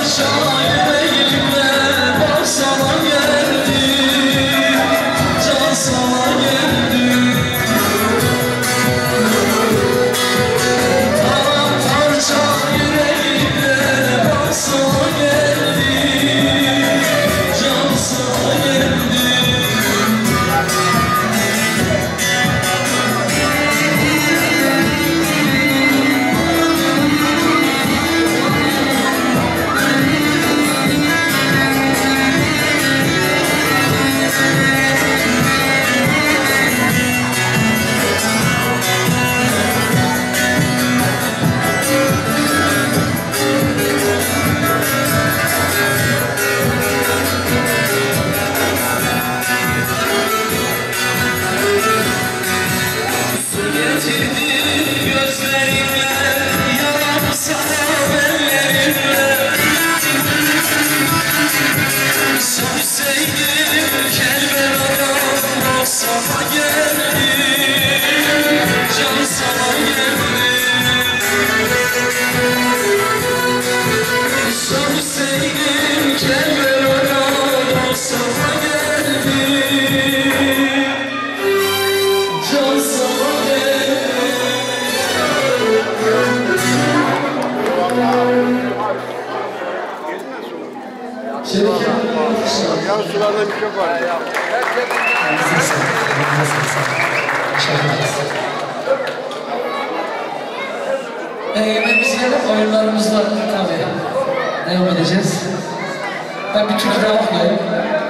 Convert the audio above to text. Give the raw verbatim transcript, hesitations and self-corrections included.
Ya sularda bir şey var ya. Ee, yemeğimiz gelip oyunlarımız var tabii. Devam edeceğiz. Ben bir türlü daha okuyayım.